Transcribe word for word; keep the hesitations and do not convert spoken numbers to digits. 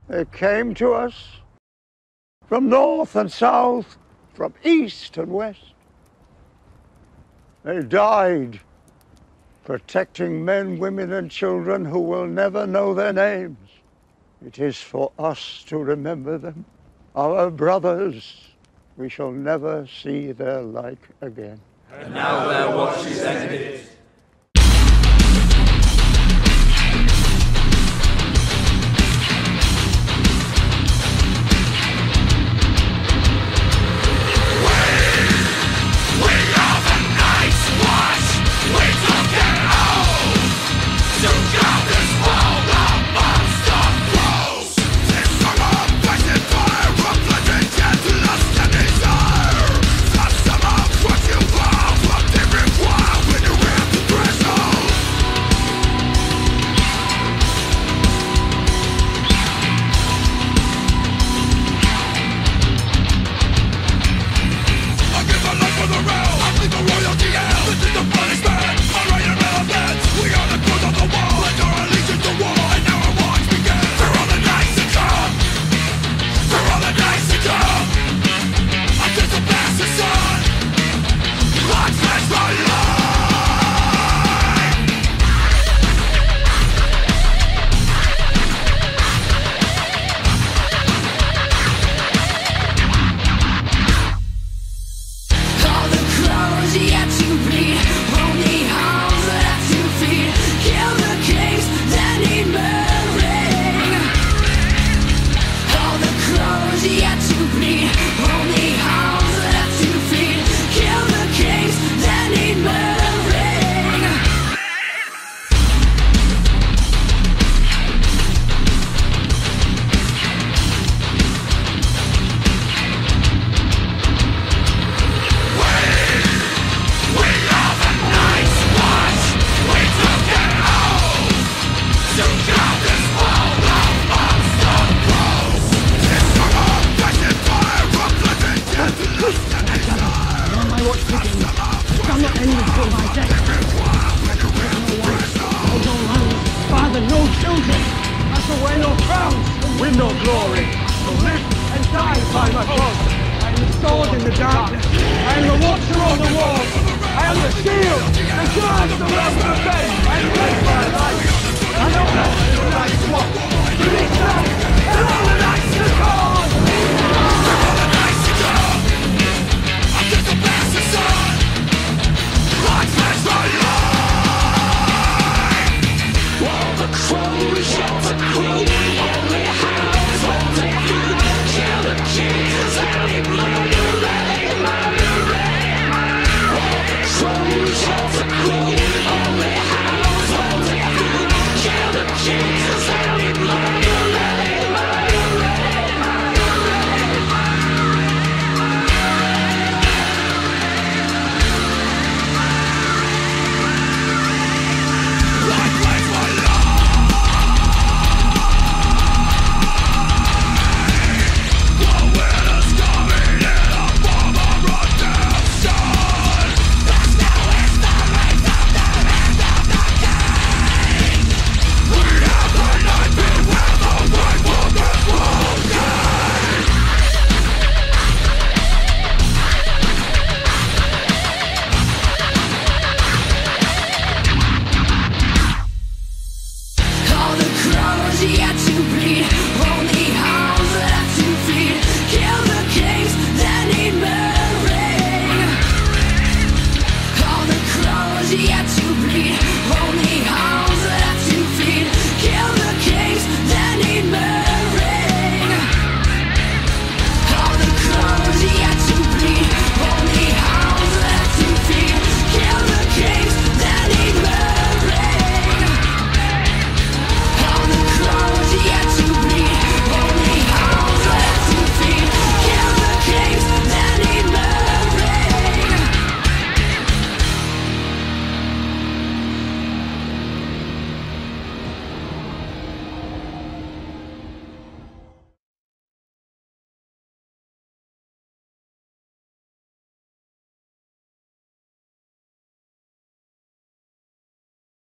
They came to us from north and south, from east and west. They died protecting men, women, and children who will never know their names. It is for us to remember them, our brothers. We shall never see their like again. And now their watch is ended. Win no glory, to live and die by my cause. I am the sword in the darkness. I am the watcher on the wall.